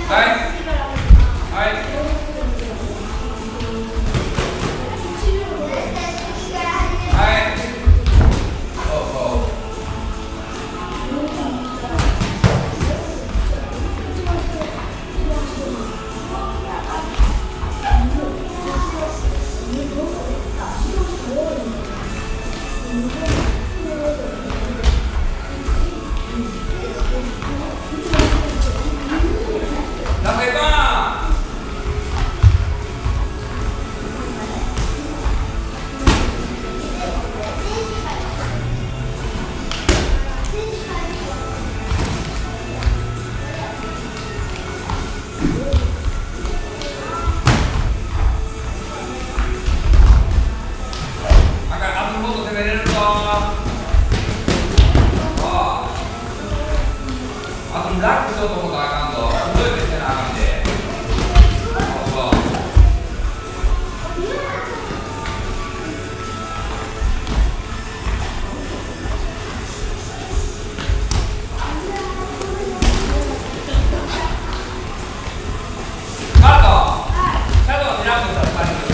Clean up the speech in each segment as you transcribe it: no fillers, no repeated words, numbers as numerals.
ラックしようと思ったらあかんぞ。すごい別にあかんで。カート。シャドウにラックしたら最初。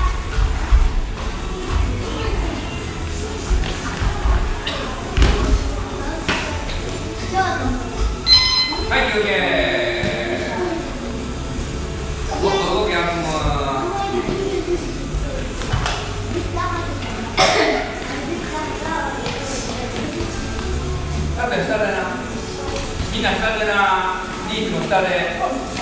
はい、休憩。もっと動きあるもん。さて、下でな。みんな下でな。リーチの下で。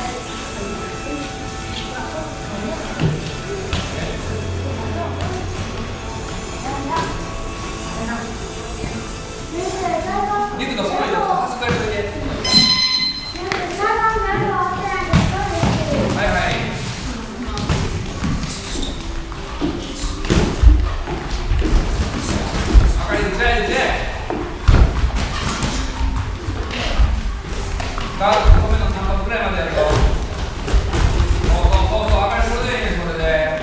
肉のそばに端っこやるだけ。カードの3発ぐらいまでやると。そうそう、明かりこれでいいね、それで。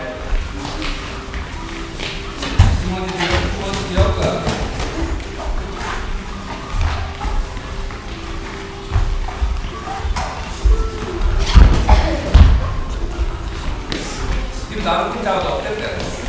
気持ちよく。君と歩きちゃうと、手伝うと。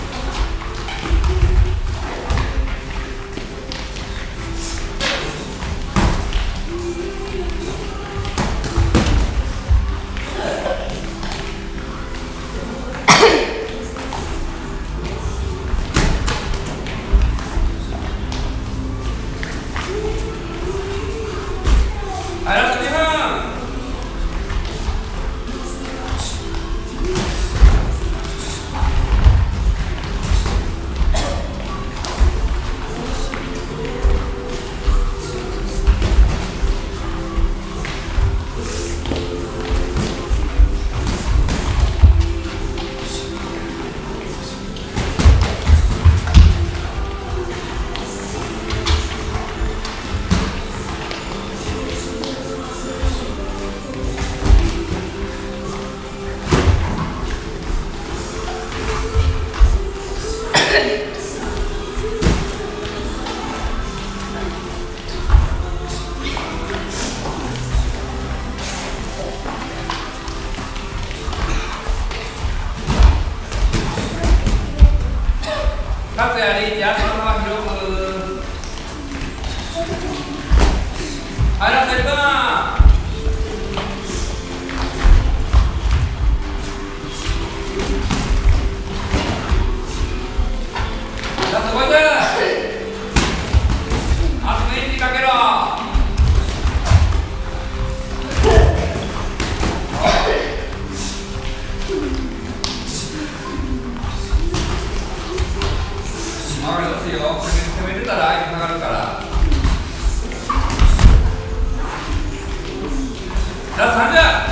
カツやリーチ、足の幅広く。はい、ラスト1分。ラスト50。あと1にかけろ。攻めてたら相手下がるから。ラスト30。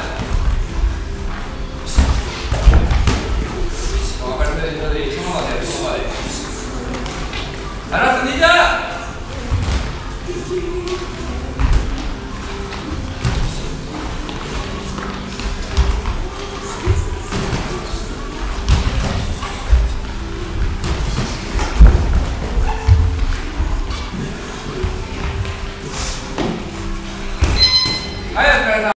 分かりました。そのままで、そのままで。ラスト20。はい、お疲れ様。